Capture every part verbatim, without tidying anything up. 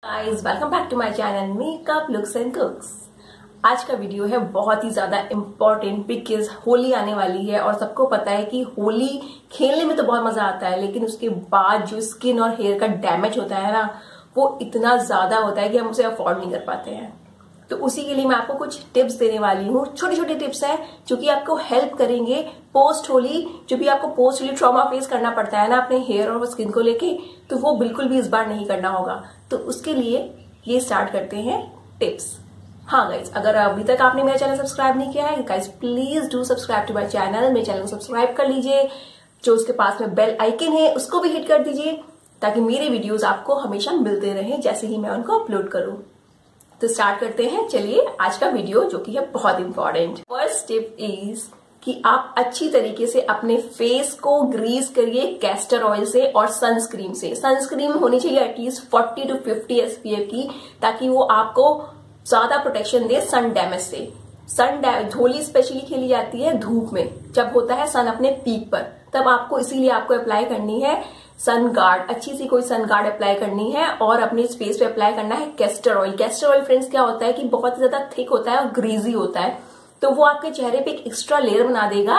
Guys welcome back to my channel makeup looks and cooks. आज का video है बहुत ही ज्यादा इम्पोर्टेंट बिकॉज होली आने वाली है और सबको पता है कि होली खेलने में तो बहुत मजा आता है, लेकिन उसके बाद जो स्किन और हेयर का डैमेज होता है ना, वो इतना ज्यादा होता है कि हम उसे अफोर्ड नहीं कर पाते हैं। तो उसी के लिए मैं आपको कुछ टिप्स देने वाली हूँ। छोटी छोटी टिप्स है जो कि आपको हेल्प करेंगे पोस्ट होली। जो भी आपको पोस्ट होली ट्रॉमा फेस करना पड़ता है ना अपने हेयर और स्किन को लेके, तो वो बिल्कुल भी इस बार नहीं करना होगा। तो उसके लिए ये स्टार्ट करते हैं टिप्स। हाँ गाइज, अगर अभी तक आपने मेरा चैनल सब्सक्राइब नहीं किया है guys, please do subscribe to my channel. मेरे चैनल को सब्सक्राइब कर लीजिए। जो उसके पास में बेल आइकन है उसको भी हिट कर दीजिए ताकि मेरे वीडियोस आपको हमेशा मिलते रहे जैसे ही मैं उनको अपलोड करूं। तो स्टार्ट करते हैं। चलिए आज का वीडियो जो कि है बहुत इंपॉर्टेंट। फर्स्ट टिप इज कि आप अच्छी तरीके से अपने फेस को ग्रीस करिए कैस्टर ऑयल से और सनस्क्रीन से। सनस्क्रीन होनी चाहिए एटलीस्ट चालीस टू पचास एसपीएफ की, ताकि वो आपको ज्यादा प्रोटेक्शन दे सन डैमेज से। सन डैमेज होली स्पेशली खेली जाती है धूप में, जब होता है सन अपने पीक पर, तब आपको इसीलिए आपको अप्लाई करनी है सन गार्ड। अच्छी सी कोई सन गार्ड अप्लाई करनी है और अपने फेस पे अप्लाई करना है castor oil. Castor oil friends क्या होता है कि बहुत ही ज्यादा थिक होता है और ग्रीजी होता है, तो वो आपके चेहरे पे एक एक्स्ट्रा लेयर बना देगा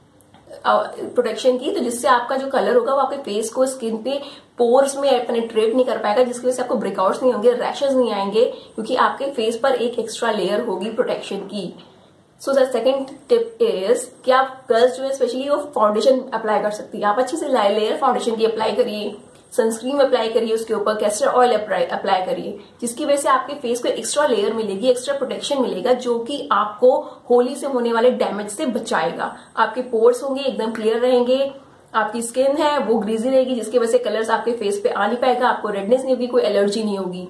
प्रोटेक्शन की, तो जिससे आपका जो कलर होगा वो आपके फेस को स्किन पे पोर्स में पेनिट्रेट नहीं कर पाएगा, जिसकी वजह से आपको ब्रेकआउट्स नहीं होंगे, रैशेज नहीं आएंगे, क्योंकि आपके फेस पर एक एक्स्ट्रा लेयर होगी प्रोटेक्शन की। So the second tip is कि आप गर्ल्स जो है स्पेशली वो फाउंडेशन अप्लाई कर सकती है। आप अच्छे से लेयर फाउंडेशन की अप्लाई करिए, सनस्क्रीन अप्लाई करिए, उसके ऊपर कैस्टर ऑयल अप्लाई करिए, जिसकी वजह से आपके फेस को एक्स्ट्रा लेयर मिलेगी, एक्स्ट्रा प्रोटेक्शन मिलेगा, जो कि आपको होली से होने वाले डैमेज से बचाएगा। आपके पोर्स होंगे एकदम क्लियर रहेंगे, आपकी स्किन है वो ग्रीजी रहेगी, जिसकी वजह से कलर्स आपके फेस पे आ नहीं पाएगा, आपको रेडनेस नहीं होगी, कोई एलर्जी नहीं होगी।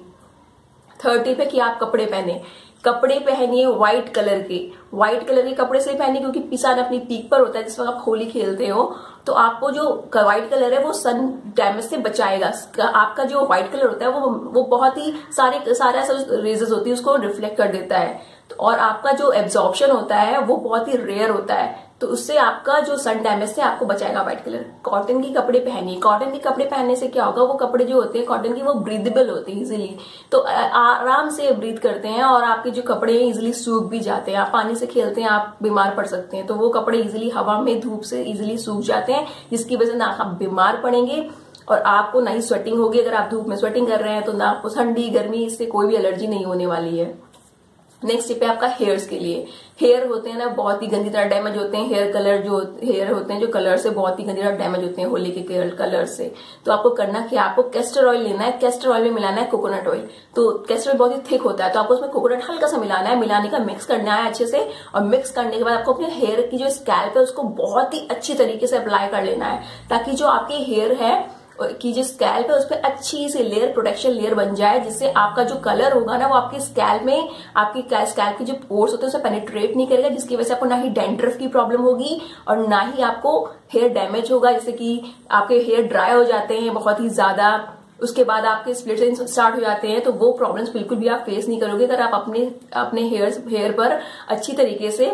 थर्ड टिप है कि आप कपड़े पहने कपड़े पहनिए व्हाइट कलर के। व्हाइट कलर के कपड़े से पहनिए क्योंकि पिसान अपनी पीक पर होता है जिस वक्त आप होली खेलते हो, तो आपको जो व्हाइट कलर है वो सन डैमेज से बचाएगा। आपका जो व्हाइट कलर होता है वो वो बहुत ही सारे सारा रेजेस होती है उसको रिफ्लेक्ट कर देता है, तो और आपका जो एब्जॉर्प्शन होता है वो बहुत ही रेयर होता है, तो उससे आपका जो सन डैमेज से आपको बचाएगा व्हाइट कलर। कॉटन के कपड़े पहनिए। कॉटन के कपड़े पहनने से क्या होगा, वो कपड़े जो होते हैं कॉटन के वो ब्रीदेबल होते हैं इजीली, तो आराम से ब्रीथ करते हैं और आपके जो कपड़े हैं इजीली सूख भी जाते हैं। आप पानी से खेलते हैं, आप बीमार पड़ सकते हैं, तो वो कपड़े इजीली हवा में धूप से इजीली सूख जाते हैं, जिसकी वजह से ना आप बीमार पड़ेंगे और आपको ना ही स्वेटिंग होगी। अगर आप धूप में स्वेटिंग कर रहे हैं तो ना आपको ठंडी गर्मी इससे कोई भी एलर्जी नहीं होने वाली है। नेक्स्ट टिप है आपका हेयर्स के लिए। हेयर होते हैं ना बहुत ही गंदी तरह डैमेज होते हैं, हेयर कलर जो हेयर होते हैं जो कलर से बहुत ही गंदी तरह डैमेज होते हैं होली के कलर से। तो आपको करना क्या, आपको कैस्टर ऑयल लेना है, कैस्टर ऑयल में मिलाना है कोकोनट ऑयल। तो कैस्टर ऑयल बहुत ही थिक होता है, तो आपको उसमें कोकोनट हल्का सा मिलाना है, मिलाने का मिक्स करना है अच्छे से, और मिक्स करने के बाद आपको अपने हेयर की जो स्कैल्प है उसको बहुत ही अच्छी तरीके से अप्लाई कर लेना है, ताकि जो आपके हेयर है की जो स्कैल्प है उस पर अच्छी सी लेयर प्रोटेक्शन लेयर बन जाए, जिससे आपका जो कलर होगा ना वो आपके स्कैल्प में आपकी स्कैल्प के जो पोर्स होते हैं उसे पेनिट्रेट नहीं करेगा, जिसकी वजह से आपको ना ही डैंड्रफ की प्रॉब्लम होगी और ना ही आपको हेयर डैमेज होगा, जैसे कि आपके हेयर ड्राई हो जाते हैं बहुत ही ज्यादा, उसके बाद आपके स्प्लिट एंड्स स्टार्ट हो जाते हैं, तो वो प्रॉब्लम्स बिल्कुल भी आप फेस नहीं करोगे अगर आप अपने अपने हेयर हेयर पर अच्छी तरीके से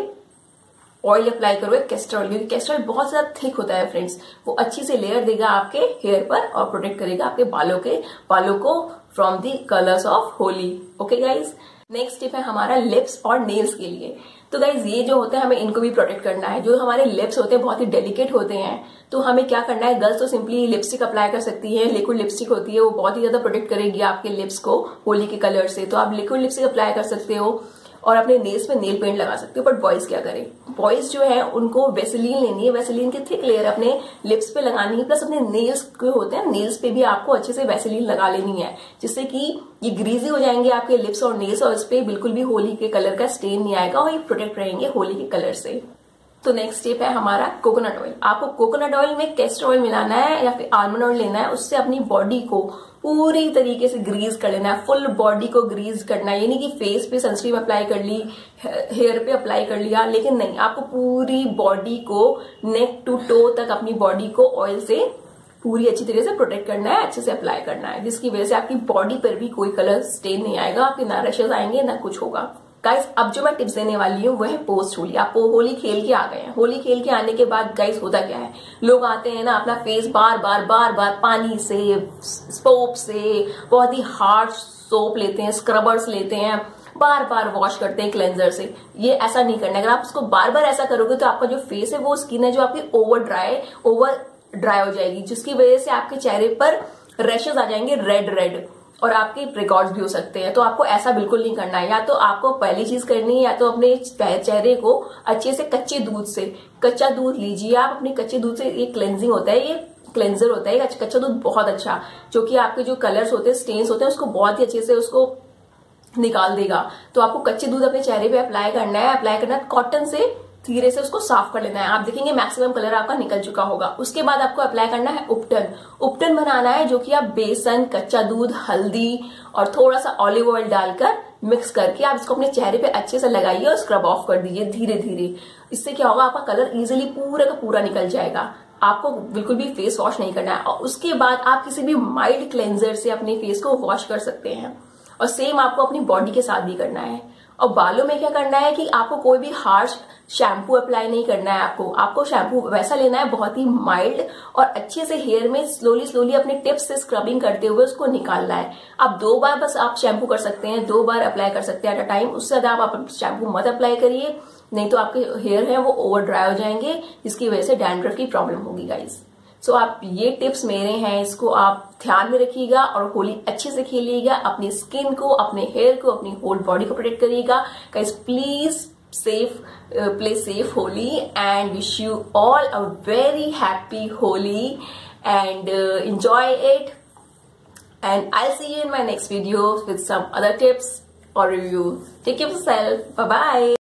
ऑयल अप्लाई करो कैस्टर ऑयल, क्योंकि कैस्टर ऑयल बहुत ज्यादा थिक होता है फ्रेंड्स, वो अच्छी से लेयर देगा आपके हेयर पर और प्रोटेक्ट करेगा आपके बालों के बालों को from the colours of Holi. Okay guys, next tip है हमारा लिप्स और नेल्स के लिए। तो गाइज ये जो होता है हमें इनको भी प्रोटेक्ट करना है। जो हमारे लिप्स होते हैं बहुत ही डेलिकेट होते हैं, तो हमें क्या करना है, गर्ल्स तो सिंपली लिपस्टिक अप्लाई कर सकती है, लिक्विड लिपस्टिक होती है, वो बहुत ही ज्यादा प्रोटेक्ट करेगी आपके लिप्स को होली के कलर से, तो आप लिक्विड लिपस्टिक अप्लाई कर सकते हो और अपने नेल्स में नेल पेंट लगा सकते हो। बट बॉयज क्या करें, बॉयज जो है उनको वेसलीन लेनी है, वेसलीन की थिक लेयर अपने लिप्स पे लगानी है, प्लस अपने नेल्स जो होते हैं नेल्स पे भी आपको अच्छे से वेसलीन लगा लेनी है, जिससे कि ये ग्रीजी हो जाएंगे आपके लिप्स और नेल्स और इस पे बिल्कुल भी होली के कलर का स्टेन नहीं आएगा और ये प्रोटेक्ट रहेंगे होली के कलर से। तो नेक्स्ट स्टेप है हमारा कोकोनट ऑयल। आपको कोकोनट ऑयल में कैस्टर ऑयल मिलाना है या फिर आलमंड ऑयल लेना है, उससे अपनी बॉडी को पूरी तरीके से ग्रीज कर लेना है, फुल बॉडी को ग्रीज करना है। ये नहीं कि फेस पे सनस्क्रीन अप्लाई कर ली, हेयर पे अप्लाई कर लिया, लेकिन नहीं, आपको पूरी बॉडी को नेक टू टो तक अपनी बॉडी को ऑयल से पूरी अच्छी तरीके से प्रोटेक्ट करना है, अच्छे से अप्लाई करना है, जिसकी वजह से आपकी बॉडी पर भी कोई कलर स्टेन नहीं आएगा, आपके ना रैशेज आएंगे ना कुछ होगा। गाइस अब जो मैं टिप्स देने वाली हूँ वह है पोस्ट होली। आप होली खेल के आ गए हैं, होली खेल के आने के बाद गाइस होता क्या है, लोग आते हैं ना अपना फेस बार बार बार बार पानी से, सोप से, बहुत ही हार्ड सोप लेते हैं, स्क्रबर्स लेते हैं, बार बार वॉश करते हैं क्लेंजर से। ये ऐसा नहीं करना। अगर आप इसको बार बार ऐसा करोगे तो आपका जो फेस है, वो स्किन है जो आपकी ओवर ड्राई ओवर ड्राई हो जाएगी, जिसकी वजह से आपके चेहरे पर रैशेज आ जाएंगे रेड रेड, और आपके रिकॉर्ड्स भी हो सकते हैं। तो आपको ऐसा बिल्कुल नहीं करना है। या तो आपको पहली चीज करनी है, या तो अपने चेहरे को अच्छे से कच्चे दूध से, कच्चा दूध लीजिए आप अपने कच्चे दूध से। ये क्लेंजिंग होता है, ये क्लेंजर होता है कच्चा दूध, बहुत अच्छा, जो कि आपके जो कलर्स होते हैं, स्टेन्स होते हैं, उसको बहुत ही अच्छे से उसको निकाल देगा। तो आपको कच्चे दूध अपने चेहरे पे अप्लाई करना है। अप्लाई करना है कॉटन से, धीरे से उसको साफ कर लेना है। आप देखेंगे मैक्सिमम कलर आपका निकल चुका होगा। उसके बाद आपको अप्लाई करना है उपटन। उपटन बनाना है, जो कि आप बेसन, कच्चा दूध, हल्दी और थोड़ा सा ऑलिव ऑयल डालकर मिक्स करके आप इसको अपने चेहरे पे अच्छे से लगाइए और स्क्रब ऑफ कर दीजिए धीरे धीरे। इससे क्या होगा, आपका कलर इजिली पूरा का पूरा निकल जाएगा। आपको बिल्कुल भी फेस वॉश नहीं करना है। और उसके बाद आप किसी भी माइल्ड क्लेंजर से अपने फेस को वॉश कर सकते हैं। और सेम आपको अपनी बॉडी के साथ भी करना है। और बालों में क्या करना है कि आपको कोई भी हार्श शैम्पू अप्लाई नहीं करना है। आपको आपको शैम्पू वैसा लेना है, बहुत ही माइल्ड, और अच्छे से हेयर में स्लोली स्लोली अपने टिप्स से स्क्रबिंग करते हुए उसको निकालना है। आप दो बार बस आप शैम्पू कर सकते हैं, दो बार अप्लाई कर सकते हैं एट अ टाइम। उससे ज्यादा आप शैम्पू मत अप्लाई करिए, नहीं तो आपके हेयर है वो ओवर ड्राई हो जाएंगे, जिसकी वजह से डैंड्रफ की प्रॉब्लम होगी गाइज। सो so, आप ये टिप्स मेरे हैं, इसको आप ध्यान में रखिएगा और होली अच्छे से खेलिएगा। अपनी स्किन को, अपने हेयर को, अपनी होल बॉडी को प्रोटेक्ट करिएगा। Guys please safe play safe Holi and wish you all a very happy Holi and enjoy it, and I'll see you in my next video with some other tips or reviews. Take care of yourself. Bye bye.